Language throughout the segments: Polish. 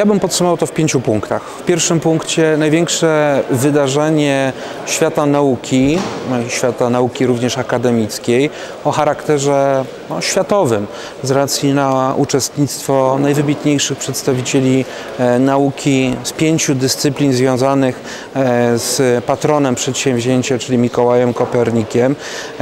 Ja bym podsumował to w 5 punktach. W pierwszym punkcie największe wydarzenie świata nauki również akademickiej, o charakterze światowym, z racji na uczestnictwo najwybitniejszych przedstawicieli nauki z 5 dyscyplin związanych z patronem przedsięwzięcia, czyli Mikołajem Kopernikiem,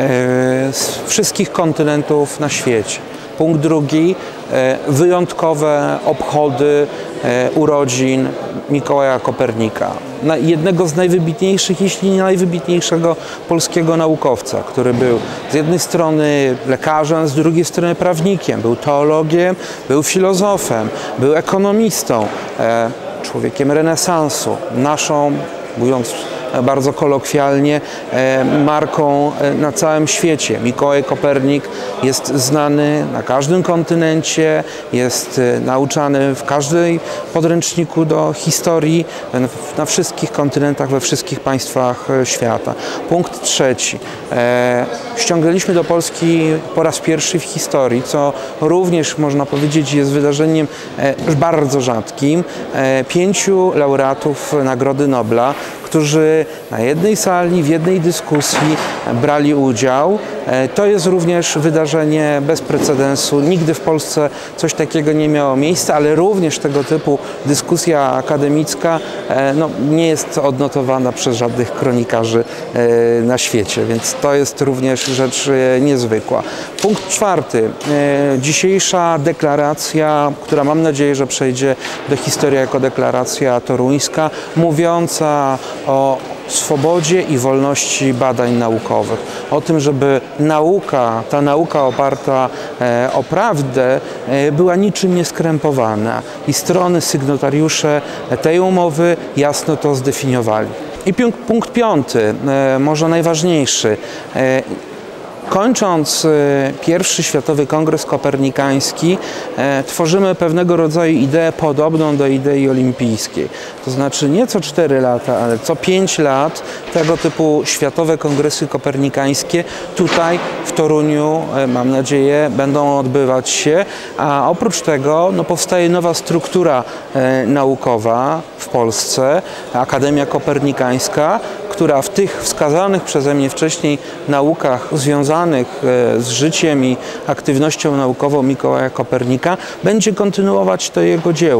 z wszystkich kontynentów na świecie. Punkt drugi, wyjątkowe obchody urodzin Mikołaja Kopernika, jednego z najwybitniejszych, jeśli nie najwybitniejszego polskiego naukowca, który był z jednej strony lekarzem, z drugiej strony prawnikiem, był teologiem, był filozofem, był ekonomistą, człowiekiem renesansu, naszą, mówiąc bardzo kolokwialnie, marką na całym świecie. Mikołaj Kopernik jest znany na każdym kontynencie, jest nauczany w każdym podręczniku do historii, na wszystkich kontynentach, we wszystkich państwach świata. Punkt trzeci. Ściągnęliśmy do Polski po raz pierwszy w historii, co również można powiedzieć jest wydarzeniem bardzo rzadkim, 5 laureatów Nagrody Nobla, którzy na jednej sali, w jednej dyskusji brali udział. To jest również wydarzenie bez precedensu. Nigdy w Polsce coś takiego nie miało miejsca, ale również tego typu dyskusja akademicka nie jest odnotowana przez żadnych kronikarzy na świecie, więc to jest również rzecz niezwykła. Punkt czwarty. Dzisiejsza deklaracja, która mam nadzieję, że przejdzie do historii jako deklaracja toruńska, mówiąca o swobodzie i wolności badań naukowych. O tym, żeby ta nauka oparta o prawdę była niczym nieskrępowana. I strony, sygnatariusze tej umowy jasno to zdefiniowali. I punkt piąty, może najważniejszy. Kończąc pierwszy Światowy Kongres Kopernikański, tworzymy pewnego rodzaju ideę podobną do idei olimpijskiej. To znaczy nie co 4 lata, ale co 5 lat tego typu Światowe Kongresy Kopernikańskie tutaj w Toruniu, mam nadzieję, będą odbywać się, a oprócz tego powstaje nowa struktura naukowa w Polsce, Akademia Kopernikańska, która w tych wskazanych przeze mnie wcześniej naukach związanych z życiem i aktywnością naukową Mikołaja Kopernika będzie kontynuować to jego dzieło.